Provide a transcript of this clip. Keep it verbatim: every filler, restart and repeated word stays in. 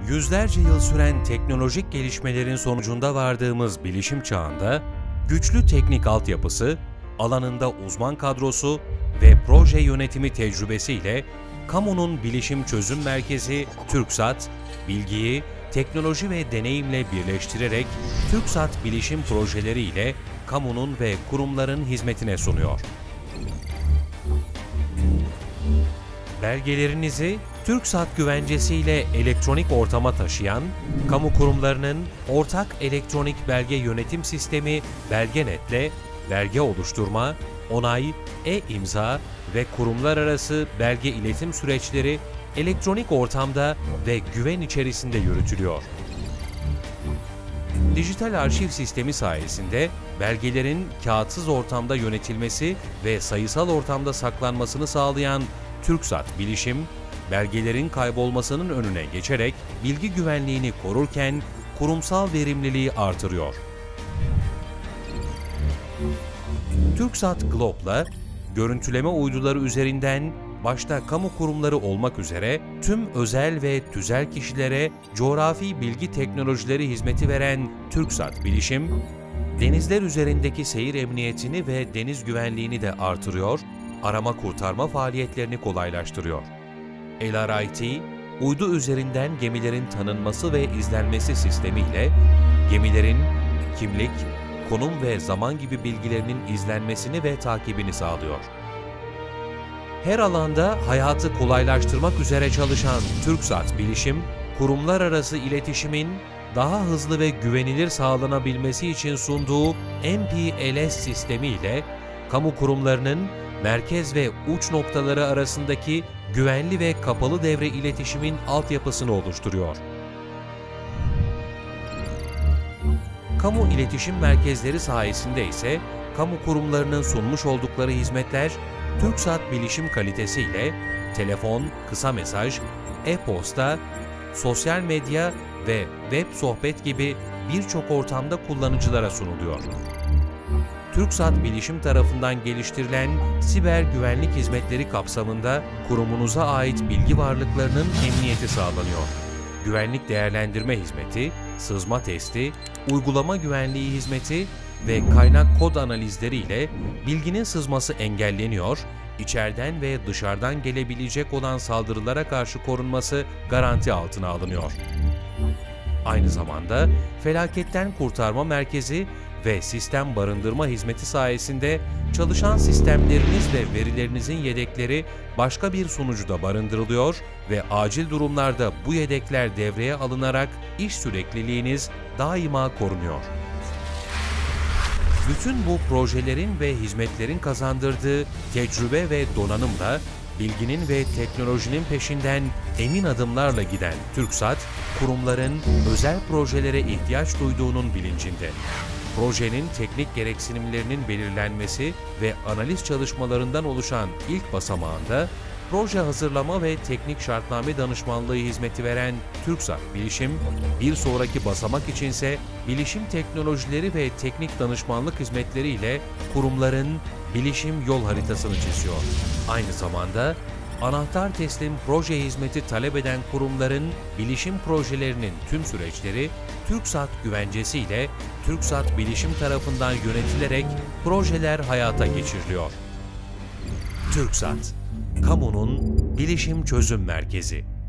Yüzlerce yıl süren teknolojik gelişmelerin sonucunda vardığımız bilişim çağında, güçlü teknik altyapısı, alanında uzman kadrosu ve proje yönetimi tecrübesiyle kamunun bilişim çözüm merkezi TürkSat, bilgiyi teknoloji ve deneyimle birleştirerek TürkSat bilişim projeleri ile kamunun ve kurumların hizmetine sunuyor. Belgelerinizi TürkSat güvencesiyle elektronik ortama taşıyan, kamu kurumlarının ortak elektronik belge yönetim sistemi Belgenet'le belge oluşturma, onay, e-imza ve kurumlar arası belge iletim süreçleri elektronik ortamda ve güven içerisinde yürütülüyor. Dijital arşiv sistemi sayesinde belgelerin kağıtsız ortamda yönetilmesi ve sayısal ortamda saklanmasını sağlayan TürkSat Bilişim, belgelerin kaybolmasının önüne geçerek bilgi güvenliğini korurken kurumsal verimliliği artırıyor. TürkSat Globe'la görüntüleme uyduları üzerinden başta kamu kurumları olmak üzere tüm özel ve tüzel kişilere coğrafi bilgi teknolojileri hizmeti veren TürkSat Bilişim, denizler üzerindeki seyir emniyetini ve deniz güvenliğini de artırıyor, arama kurtarma faaliyetlerini kolaylaştırıyor. L R I T, uydu üzerinden gemilerin tanınması ve izlenmesi sistemiyle gemilerin kimlik, konum ve zaman gibi bilgilerinin izlenmesini ve takibini sağlıyor. Her alanda hayatı kolaylaştırmak üzere çalışan TürkSat Bilişim, kurumlar arası iletişimin daha hızlı ve güvenilir sağlanabilmesi için sunduğu M P L S sistemi ile kamu kurumlarının merkez ve uç noktaları arasındaki güvenli ve kapalı devre iletişimin altyapısını oluşturuyor. Kamu iletişim merkezleri sayesinde ise kamu kurumlarının sunmuş oldukları hizmetler TürkSat Bilişim kalitesiyle telefon, kısa mesaj, e-posta, sosyal medya ve web sohbet gibi birçok ortamda kullanıcılara sunuluyor. TürkSat Bilişim tarafından geliştirilen siber güvenlik hizmetleri kapsamında kurumunuza ait bilgi varlıklarının emniyeti sağlanıyor. Güvenlik değerlendirme hizmeti, sızma testi, uygulama güvenliği hizmeti ve kaynak kod analizleri ile bilginin sızması engelleniyor, içeriden ve dışarıdan gelebilecek olan saldırılara karşı korunması garanti altına alınıyor. Aynı zamanda felaketten kurtarma merkezi ve sistem barındırma hizmeti sayesinde çalışan sistemleriniz ve verilerinizin yedekleri başka bir sunucuda barındırılıyor ve acil durumlarda bu yedekler devreye alınarak iş sürekliliğiniz daima korunuyor. Bütün bu projelerin ve hizmetlerin kazandırdığı tecrübe ve donanımla bilginin ve teknolojinin peşinden emin adımlarla giden TürkSat, kurumların özel projelere ihtiyaç duyduğunun bilincinde. Projenin teknik gereksinimlerinin belirlenmesi ve analiz çalışmalarından oluşan ilk basamağında, proje hazırlama ve teknik şartname danışmanlığı hizmeti veren TürkSat Bilişim, bir sonraki basamak içinse bilişim teknolojileri ve teknik danışmanlık hizmetleri ile kurumların bilişim yol haritasını çiziyor. Aynı zamanda anahtar teslim proje hizmeti talep eden kurumların bilişim projelerinin tüm süreçleri TürkSat güvencesi ile TürkSat Bilişim tarafından yönetilerek projeler hayata geçiriliyor. TürkSat, kamunun bilişim çözüm merkezi.